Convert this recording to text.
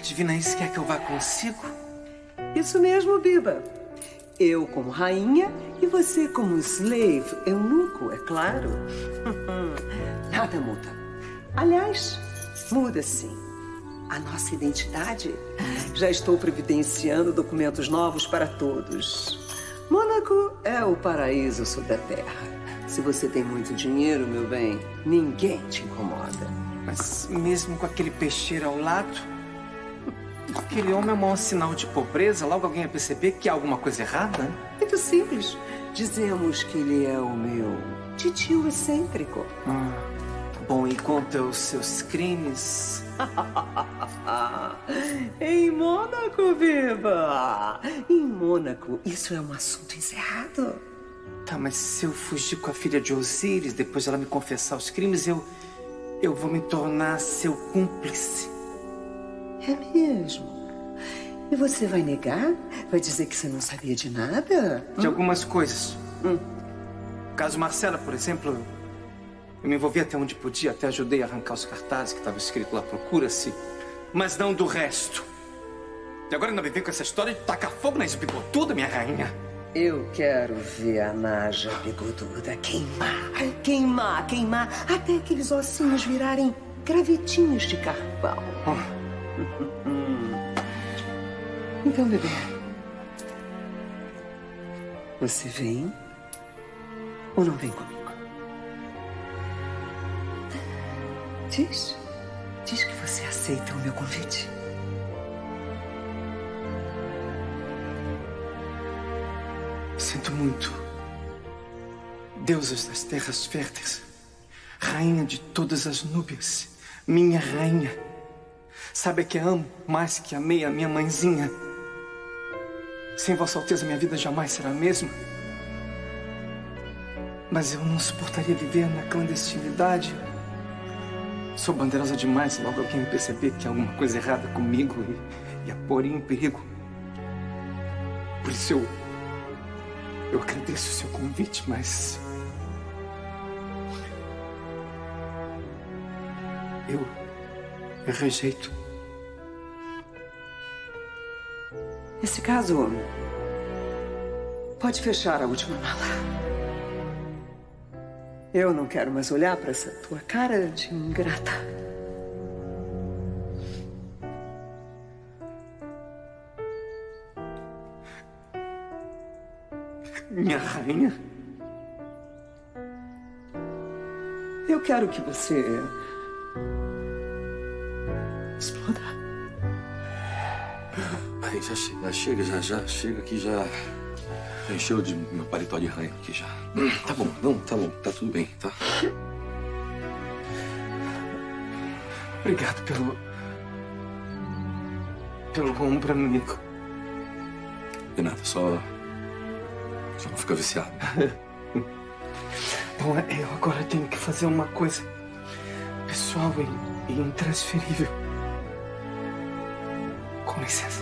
Divina quer que eu vá consigo? Isso mesmo, Biba. Eu como rainha e você como slave, eunuco, é claro. Nada muda. Aliás, muda sim. A nossa identidade. Já estou providenciando documentos novos para todos. Mônaco é o paraíso sob a terra. Se você tem muito dinheiro, meu bem, ninguém te incomoda. Mas mesmo com aquele peixeiro ao lado... Aquele homem é um mau sinal de pobreza. Logo alguém ia perceber que há alguma coisa errada. Muito simples. Dizemos que ele é o meu titio excêntrico. Bom, e conta os seus crimes? Em Mônaco, Biba! Em Mônaco, isso é um assunto encerrado. Tá, mas se eu fugir com a filha de Osíris, depois de ela me confessar os crimes, eu vou me tornar seu cúmplice. É mesmo? E você vai negar? Vai dizer que você não sabia de nada? De algumas coisas. O caso Marcela, por exemplo, eu me envolvi até onde podia, até ajudei a arrancar os cartazes que estava escrito lá, procura-se, mas não do resto. E agora ainda me vem com essa história de tacar fogo na ex-bigoduda, minha rainha. Eu quero ver a Naja bigoduda queimar, queimar, queimar, até aqueles ossinhos virarem gravetinhos de carvão. Então, bebê, você vem ou não vem comigo? Diz que você aceita o meu convite. Sinto muito. Deusas das terras férteis, rainha de todas as núbias, minha rainha. Sabe que a amo mais que amei a minha mãezinha. Sem Vossa Alteza, minha vida jamais será a mesma. Mas eu não suportaria viver na clandestinidade. Sou bandeirosa demais, logo alguém perceber que há alguma coisa errada comigo e a pôr em perigo. Por isso eu agradeço o seu convite, mas... Eu rejeito. Nesse caso, pode fechar a última mala. Eu não quero mais olhar para essa tua cara de ingrata. Minha rainha? Eu quero que você exploda. Aí já chega aqui, já encheu de meu paletó de ranho aqui já. Tá bom, não, tá bom, tá tudo bem, tá? Obrigado pelo ombro amigo. De nada, só não fica viciado. Bom, eu agora tenho que fazer uma coisa pessoal e intransferível. Com licença.